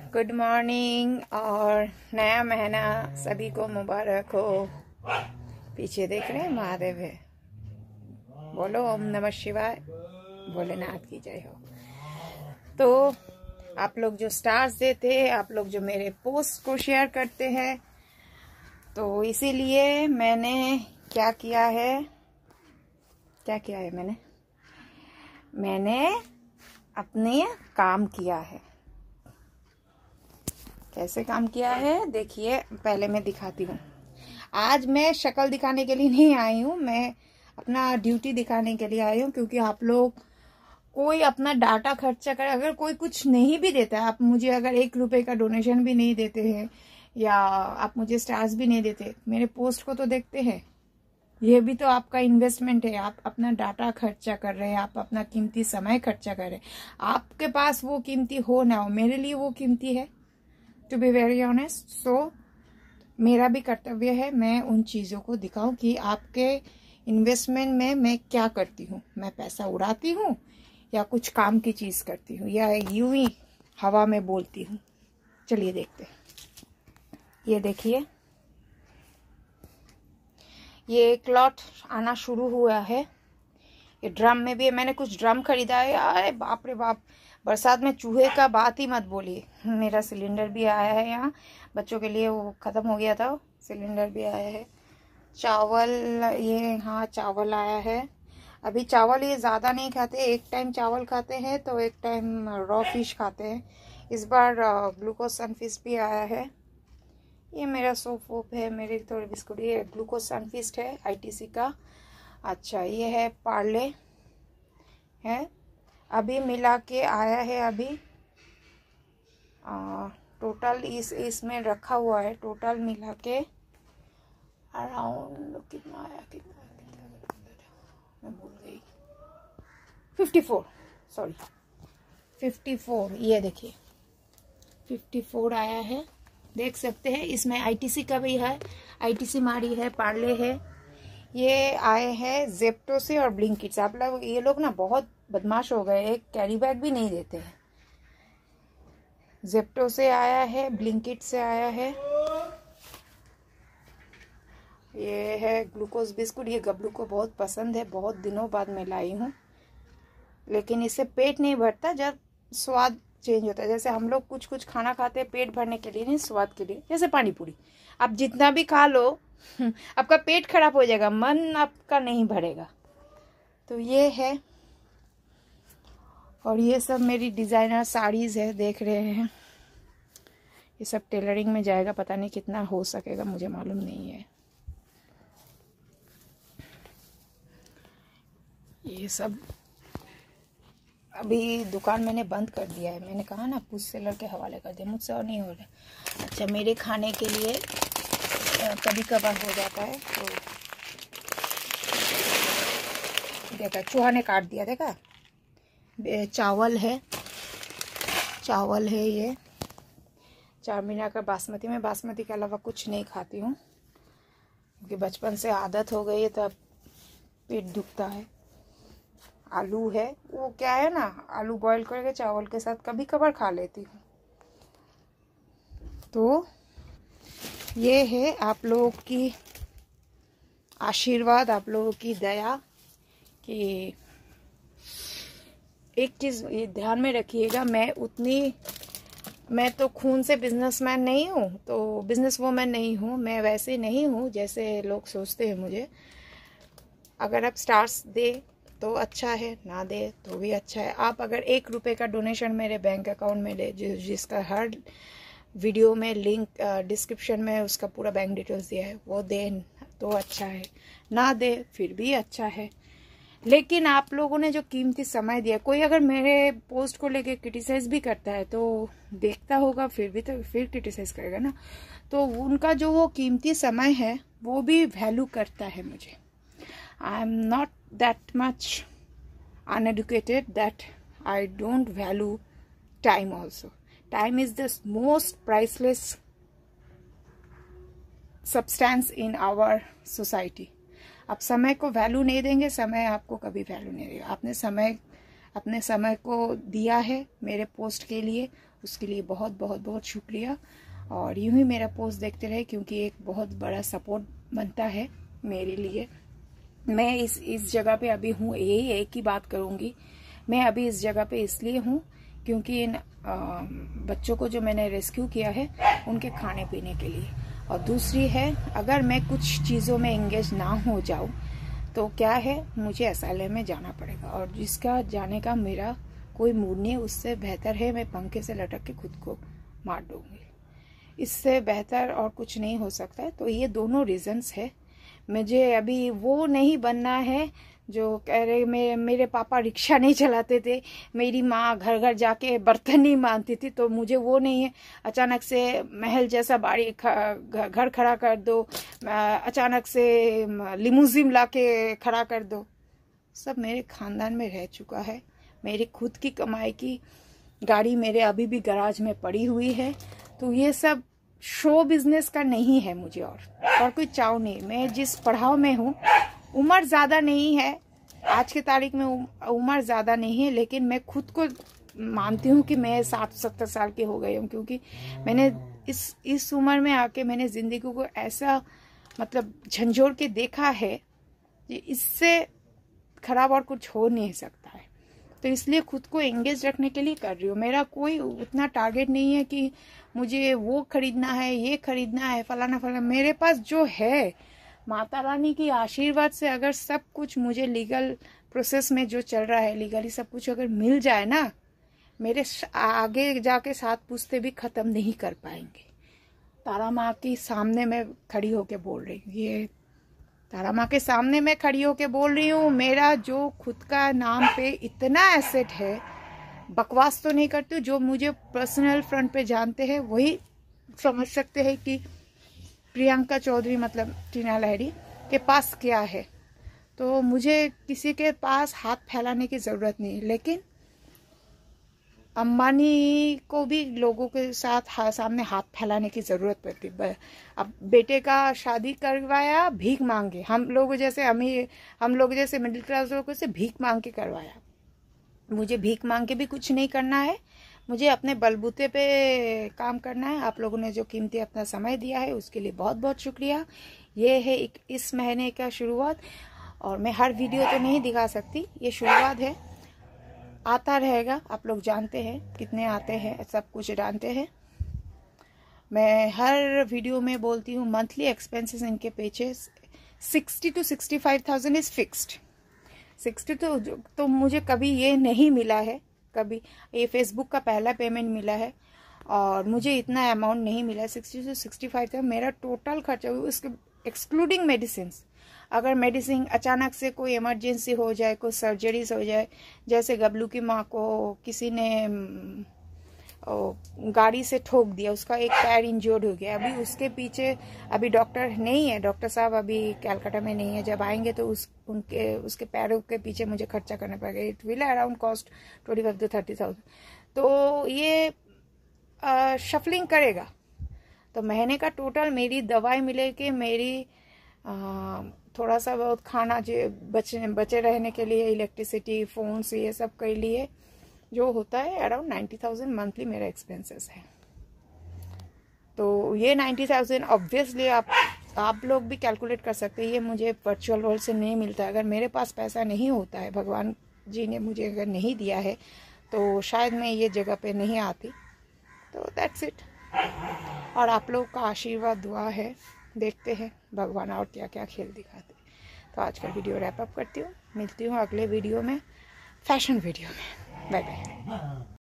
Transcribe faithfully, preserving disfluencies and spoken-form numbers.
Good morning और नया महीना सभी को मुबारक हो। पीछे देख रहे हैं महादेव है। बोलो ओम नमः शिवाय, भोलेनाथ की जय हो। तो आप लोग जो स्टार्स देते हैं, आप लोग जो मेरे पोस्ट को शेयर करते हैं, तो इसीलिए मैंने क्या किया है क्या किया है मैंने मैंने अपने काम किया है। कैसे काम किया है देखिए, पहले मैं दिखाती हूँ। आज मैं शक्ल दिखाने के लिए नहीं आई हूँ, मैं अपना ड्यूटी दिखाने के लिए आई हूँ। क्योंकि आप लोग कोई अपना डाटा खर्चा कर, अगर कोई कुछ नहीं भी देता है, आप मुझे अगर एक रुपए का डोनेशन भी नहीं देते हैं या आप मुझे स्टार्स भी नहीं देते, मेरे पोस्ट को तो देखते हैं। ये भी तो आपका इन्वेस्टमेंट है। आप अपना डाटा खर्चा कर रहे हैं, आप अपना कीमती समय खर्चा कर रहे हैं। आपके पास वो कीमती हो ना हो, मेरे लिए वो कीमती है, to be very honest. So मेरा भी कर्तव्य है मैं उन चीज़ों को दिखाऊं कि आपके इन्वेस्टमेंट में मैं क्या करती हूँ। मैं पैसा उड़ाती हूँ या कुछ काम की चीज़ करती हूँ या यूं ही हवा में बोलती हूँ। चलिए देखते हैं। ये देखिए, ये क्लॉथ आना शुरू हुआ है। ये ड्रम में भी मैंने कुछ ड्रम खरीदा है। अरे बाप रे बाप, बरसात में चूहे का बात ही मत बोलिए। मेरा सिलेंडर भी आया है यहाँ, बच्चों के लिए वो ख़त्म हो गया था, सिलेंडर भी आया है। चावल, ये हाँ चावल आया है। अभी चावल ये ज़्यादा नहीं खाते, एक टाइम चावल खाते हैं तो एक टाइम रॉ फिश खाते हैं। इस बार ग्लूकोज सनफिस्ट भी आया है। ये मेरा सोप वोप है, मेरे थोड़े बिस्कुट। ये ग्लूकोज सनफिस्ट है आईटीसी का। अच्छा, ये है पार्ले है, अभी मिला के आया है। अभी आ, टोटल इस इसमें रखा हुआ है, टोटल मिला के अराउंड कितना आया कितना, कितना, कितना मैं भूल गई। Fifty four, sorry fifty four. ये देखिए फिफ्टी फोर आया है, देख सकते हैं। इसमें आईटीसी का भी है, आईटीसी मारी है, पार्ले है। ये आए हैं जेप्टो से और ब्लिंकिट से। आप लोग, ये लोग ना बहुत बदमाश हो गए, एक कैरी बैग भी नहीं देते हैं। जेप्टो से आया है, ब्लिंकिट से आया है। ये है ग्लूकोज बिस्कुट। ये गबलू को बहुत पसंद है, बहुत दिनों बाद मैं लाई हूँ। लेकिन इससे पेट नहीं भरता, जब स्वाद चेंज होता है। जैसे हम लोग कुछ कुछ खाना खाते हैं पेट भरने के लिए, नहीं स्वाद के लिए। जैसे पानी पूरी, आप जितना भी खा लो आपका पेट खराब हो जाएगा, मन आपका नहीं भरेगा। तो ये है। और ये सब मेरी डिज़ाइनर साड़ीज है, देख रहे हैं। ये सब टेलरिंग में जाएगा, पता नहीं कितना हो सकेगा, मुझे मालूम नहीं है। ये सब अभी दुकान मैंने बंद कर दिया है। मैंने कहा ना पुश सेलर के हवाले कर दिया, मुझसे और नहीं हो रहा। अच्छा, मेरे खाने के लिए कभी कभार हो जाता है। तो देखा, चूहा ने काट दिया, देखा। चावल है, चावल है ये चार महीना का बासमती। में बासमती के अलावा कुछ नहीं खाती हूँ, क्योंकि बचपन से आदत हो गई है, तब पेट दुखता है। आलू है, वो क्या है ना, आलू बॉईल करके चावल के साथ कभी कभार खा लेती हूँ। तो ये है आप लोगों की आशीर्वाद, आप लोगों की दया। कि एक चीज़ ये ध्यान में रखिएगा, मैं उतनी मैं तो खून से बिजनेसमैन नहीं हूँ, तो बिजनेस वूमेन नहीं हूँ। मैं वैसे नहीं हूँ जैसे लोग सोचते हैं मुझे। अगर आप स्टार्स दे तो अच्छा है, ना दे तो भी अच्छा है। आप अगर एक रुपए का डोनेशन मेरे बैंक अकाउंट में ले, जिसका हर वीडियो में लिंक डिस्क्रिप्शन में उसका पूरा बैंक डिटेल्स दिया है, वो दे तो अच्छा है, ना दे फिर भी अच्छा है। लेकिन आप लोगों ने जो कीमती समय दिया, कोई अगर मेरे पोस्ट को लेके क्रिटिसाइज भी करता है तो देखता होगा, फिर भी तो फिर क्रिटिसाइज करेगा ना। तो उनका जो वो कीमती समय है वो भी वैल्यू करता है मुझे। I am not that much uneducated that I don't value time also. Time is the most priceless substance in our society. आप समय को वैल्यू नहीं देंगे, समय आपको कभी वैल्यू नहीं देगा। आपने समय अपने समय को दिया है मेरे पोस्ट के लिए, उसके लिए बहुत बहुत बहुत शुक्रिया। और यूं ही मेरा पोस्ट देखते रहे, क्योंकि एक बहुत बड़ा सपोर्ट बनता है मेरे लिए। मैं इस इस जगह पे अभी हूँ, यही एक ही बात करूँगी, मैं अभी इस जगह पे इसलिए हूँ क्योंकि इन आ, बच्चों को जो मैंने रेस्क्यू किया है उनके खाने पीने के लिए। और दूसरी है, अगर मैं कुछ चीज़ों में एंगेज ना हो जाऊँ तो क्या है, मुझे असाइलम में जाना पड़ेगा, और जिसका जाने का मेरा कोई मूड नहीं है। उससे बेहतर है मैं पंखे से लटक के खुद को मार दूंगी, इससे बेहतर और कुछ नहीं हो सकता है। तो ये दोनों रीजंस है। मुझे अभी वो नहीं बनना है जो कह रहे मे, मेरे पापा रिक्शा नहीं चलाते थे, मेरी माँ घर घर जाके बर्तन नहीं मानती थी, तो मुझे वो नहीं है। अचानक से महल जैसा बाड़ी घर खड़ा कर दो, अचानक से लिमोजिन ला के खड़ा कर दो, सब मेरे खानदान में रह चुका है। मेरी खुद की कमाई की गाड़ी मेरे अभी भी गराज में पड़ी हुई है। तो ये सब शो बिजनेस का नहीं है मुझे, और और कोई चाव नहीं। मैं जिस पड़ाव में हूँ, उम्र ज़्यादा नहीं है, आज की तारीख में उम्र ज़्यादा नहीं है, लेकिन मैं खुद को मानती हूँ कि मैं साठ सत्तर साल की हो गई हूँ, क्योंकि मैंने इस इस उम्र में आके मैंने ज़िंदगी को ऐसा मतलब झंझोड़ के देखा है कि इससे खराब और कुछ हो नहीं सकता है। तो इसलिए खुद को एंगेज रखने के लिए कर रही हूँ। मेरा कोई उतना टारगेट नहीं है कि मुझे वो खरीदना है, ये खरीदना है, फलाना फलाना। मेरे पास जो है, माता रानी की आशीर्वाद से अगर सब कुछ मुझे लीगल प्रोसेस में जो चल रहा है, लीगली सब कुछ अगर मिल जाए ना, मेरे आगे जाके सात पुश्ते भी खत्म नहीं कर पाएंगे। तारा माँ के सामने मैं खड़ी होके बोल रही हूँ, ये तारा माँ के सामने मैं खड़ी होके बोल रही हूँ। मेरा जो खुद का नाम पे इतना एसेट है, बकवास तो नहीं करती हूँ, जो मुझे पर्सनल फ्रंट पे जानते हैं वही समझ सकते हैं कि प्रियंका चौधरी मतलब टीना लहरी के पास क्या है। तो मुझे किसी के पास हाथ फैलाने की ज़रूरत नहीं, लेकिन अंबानी को भी लोगों के साथ हा, सामने हाथ फैलाने की ज़रूरत पड़ती। अब बेटे का शादी करवाया भीख मांगे, हम लोग जैसे अमीर हम लोग जैसे मिडिल क्लास लोगों से भीख मांग के करवाया। मुझे भीख मांग के भी कुछ नहीं करना है, मुझे अपने बलबूते पे काम करना है। आप लोगों ने जो कीमती अपना समय दिया है उसके लिए बहुत बहुत शुक्रिया। ये है एक इस महीने का शुरुआत, और मैं हर वीडियो तो नहीं दिखा सकती, ये शुरुआत है, आता रहेगा। आप लोग जानते हैं कितने आते हैं, सब कुछ जानते हैं। मैं हर वीडियो में बोलती हूँ मंथली एक्सपेंसेस इनके पीछे sixty two sixty five thousand is fixed. Sixty तो तो मुझे कभी ये नहीं मिला है, कभी ये फेसबुक का पहला पेमेंट मिला है और मुझे इतना अमाउंट नहीं मिला है। सिक्सटी टू सिक्सटी फाइव था मेरा टोटल खर्चा, उसके एक्सक्लूडिंग मेडिसिन। अगर मेडिसिन अचानक से कोई इमरजेंसी हो जाए, कोई सर्जरीज हो जाए, जैसे गबलू की माँ को किसी ने गाड़ी से ठोक दिया, उसका एक पैर इंजर्ड हो गया, अभी उसके पीछे अभी डॉक्टर नहीं है, डॉक्टर साहब अभी कलकत्ता में नहीं है, जब आएंगे तो उस उनके उसके पैरों के पीछे मुझे खर्चा करना पड़ेगा। It will around cost twenty five to thirty thousand. तो ये आ, शफलिंग करेगा तो महीने का टोटल मेरी दवाई मिले कि मेरी आ, थोड़ा सा बहुत खाना जो बचे बचे रहने के लिए, इलेक्ट्रिसिटी, फोन्स, ये सब के लिए जो होता है अराउंड नाइन्टी थाउजेंड मंथली मेरा एक्सपेंसेस है। तो ये नाइन्टी थाउजेंड ऑब्वियसली आप आप लोग भी कैलकुलेट कर सकते हैं, ये मुझे वर्चुअल वर्ल्ड से नहीं मिलता। अगर मेरे पास पैसा नहीं होता है, भगवान जी ने मुझे अगर नहीं दिया है, तो शायद मैं ये जगह पे नहीं आती। तो दैट्स इट। और आप लोग का आशीर्वाद दुआ है, देखते हैं भगवान और क्या क्या खेल दिखाते। तो आज का वीडियो रैप अप करती हूँ, मिलती हूँ अगले वीडियो में, फैशन वीडियो में। Bye bye.